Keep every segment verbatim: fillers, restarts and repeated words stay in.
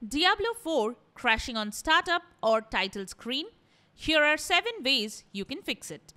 Diablo four crashing on startup or title screen? Here are seven ways you can fix it.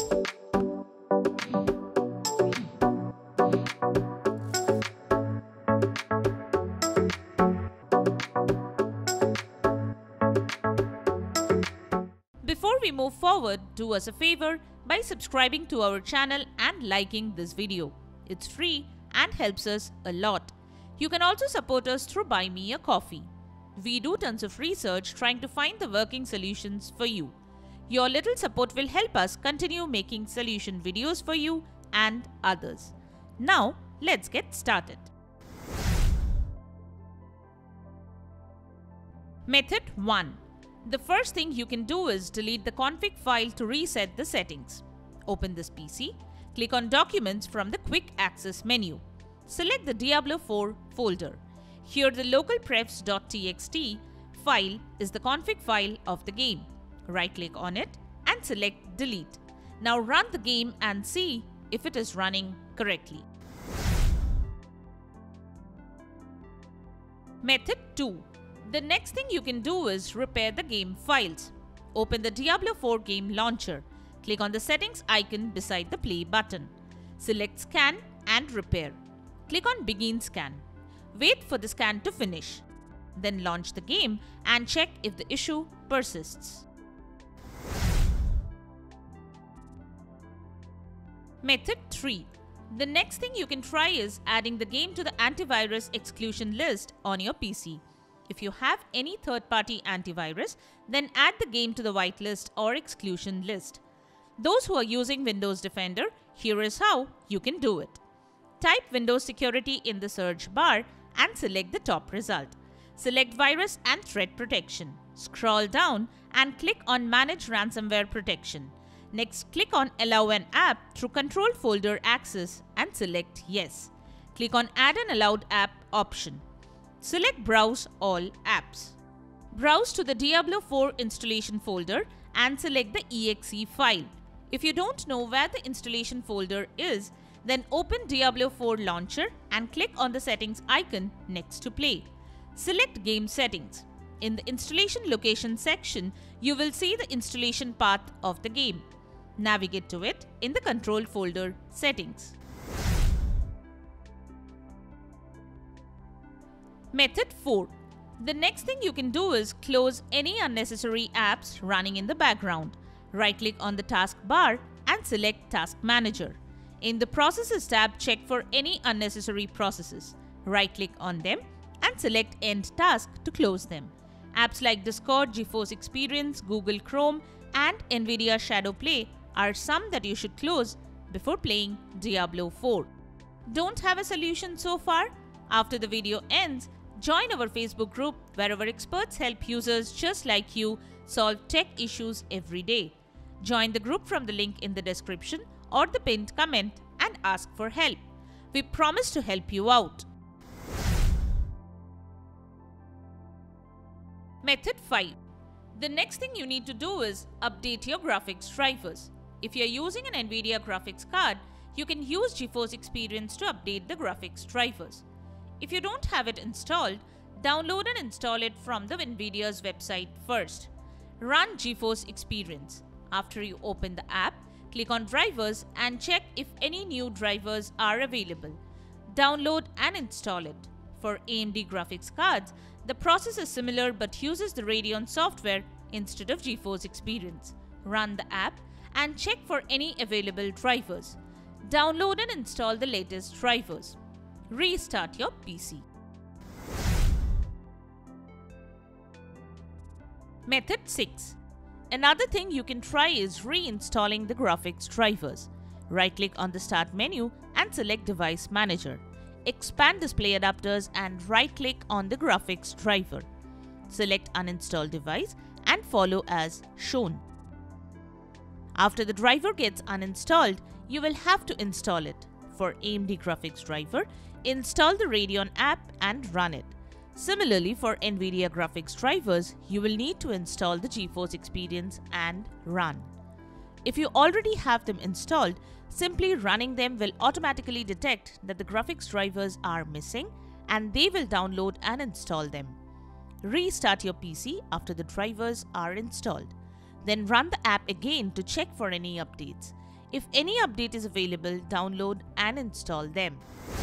Before we move forward, do us a favor by subscribing to our channel and liking this video. It's free and helps us a lot. You can also support us through Buy Me a Coffee. We do tons of research trying to find the working solutions for you. Your little support will help us continue making solution videos for you and others. Now, let's get started. Method one. The first thing you can do is delete the config file to reset the settings. Open this P C, click on Documents from the Quick Access menu. Select the Diablo four folder. Here the local prefs dot t x t file is the config file of the game. Right-click on it and select Delete. Now run the game and see if it is running correctly. Method two. The next thing you can do is repair the game files. Open the Diablo four game launcher. Click on the settings icon beside the play button. Select Scan and Repair. Click on Begin Scan. Wait for the scan to finish. Then launch the game and check if the issue persists. Method three. The next thing you can try is adding the game to the antivirus exclusion list on your P C. If you have any third-party antivirus, then add the game to the whitelist or exclusion list. Those who are using Windows Defender, here is how you can do it. Type Windows Security in the search bar and select the top result. Select Virus and Threat Protection. Scroll down and click on Manage Ransomware Protection. Next, click on Allow an app through Control Folder Access and select Yes. Click on Add an Allowed App option. Select Browse All Apps. Browse to the Diablo four installation folder and select the E X E file. If you don't know where the installation folder is, then open Diablo four launcher and click on the settings icon next to play. Select Game Settings. In the installation location section, you will see the installation path of the game. Navigate to it in the control folder settings. Method four. The next thing you can do is close any unnecessary apps running in the background. Right-click on the taskbar and select Task Manager. In the Processes tab, check for any unnecessary processes. Right-click on them and select End Task to close them. Apps like Discord, GeForce Experience, Google Chrome, and NVIDIA Shadow Play are some that you should close before playing Diablo four. Don't have a solution so far? After the video ends, join our Facebook group where our experts help users just like you solve tech issues every day. Join the group from the link in the description or the pinned comment and ask for help. We promise to help you out. Method five. The next thing you need to do is update your graphics drivers. If you are using an NVIDIA graphics card, you can use GeForce Experience to update the graphics drivers. If you don't have it installed, download and install it from the NVIDIA's website first. Run GeForce Experience. After you open the app, click on Drivers and check if any new drivers are available. Download and install it. For A M D graphics cards, the process is similar but uses the Radeon software instead of GeForce Experience. Run the app and check for any available drivers. Download and install the latest drivers. Restart your P C. Method six. Another thing you can try is reinstalling the graphics drivers. Right-click on the Start menu and select Device Manager. Expand Display Adapters and right-click on the graphics driver. Select Uninstall Device and follow as shown. After the driver gets uninstalled, you will have to install it. For A M D graphics driver, install the Radeon app and run it. Similarly, for NVIDIA graphics drivers, you will need to install the GeForce Experience and run. If you already have them installed, simply running them will automatically detect that the graphics drivers are missing and they will download and install them. Restart your P C after the drivers are installed. Then run the app again to check for any updates. If any update is available, download and install them.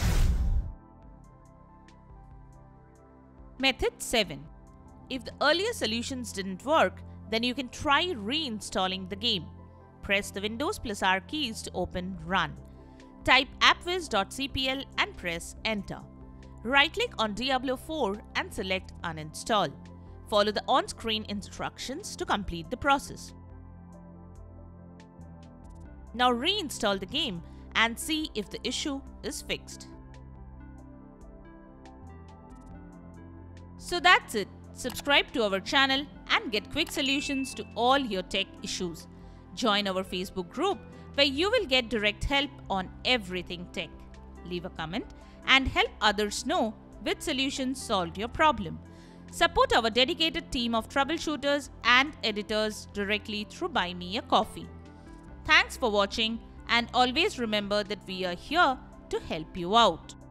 Method seven. If the earlier solutions didn't work, then you can try reinstalling the game. Press the Windows plus R keys to open Run. Type appwiz dot c p l and press Enter. Right-click on Diablo four and select Uninstall. Follow the on-screen instructions to complete the process. Now reinstall the game and see if the issue is fixed. So that's it. Subscribe to our channel and get quick solutions to all your tech issues. Join our Facebook group where you will get direct help on everything tech. Leave a comment and help others know which solutions solved your problem. Support our dedicated team of troubleshooters and editors directly through Buy Me a Coffee. Thanks for watching, and always remember that we are here to help you out.